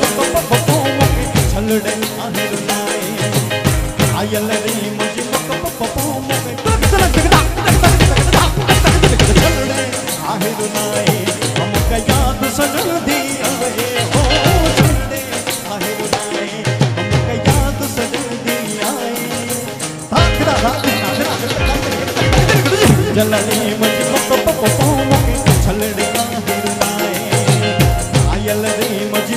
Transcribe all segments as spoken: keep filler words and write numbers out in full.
छलड़े आहिर नाए आयल रे मुझे छलड़े आहिर नाए हमका याद सजन दी आए हो छलड़े आहिर नाए हमका याद सजन दी आए धाकड़ा धाकड़ा जलड़े मुझे छलड़े आहिर नाए आयल रे मुझे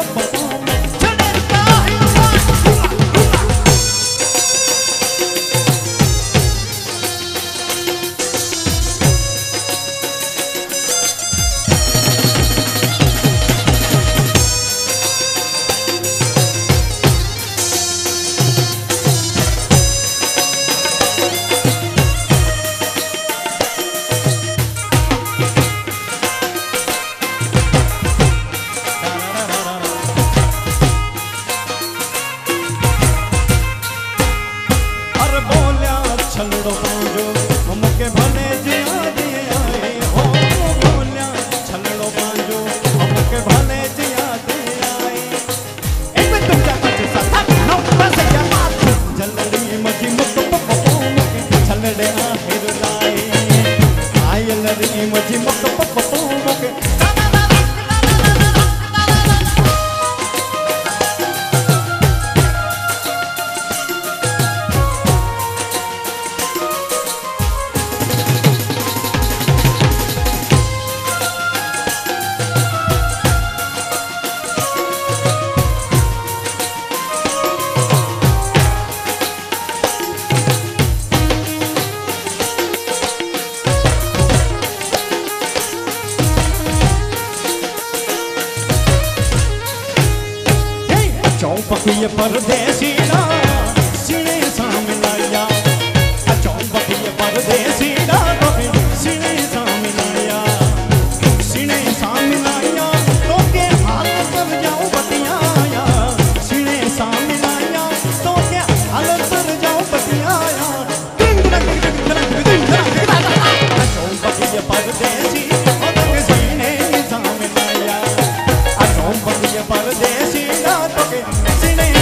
छलड़ो पांजो हमके भले जिया दे आए हो बोलिया छलड़ो पांजो हमके भले जिया दे आए एक में तुम जा मच साथ नो बस क्या बात जलड़ी मजी मुक पपो मुके छलड़े आहिर लाए आयल रे मजी मुक पपो मुके चौपकिए परदेसी ना सीने सामने लाया चौपकिए परदेसी ना सीने सामने लाया सीने सामने लाया तो के हाथ पर जाओ बतियाया सीने सामने लाया तो के हाथ पर जाओ बतियाया चौपकिए परदेसी सीने सामने लाया चौपकिए परदेसी ना तो के सीने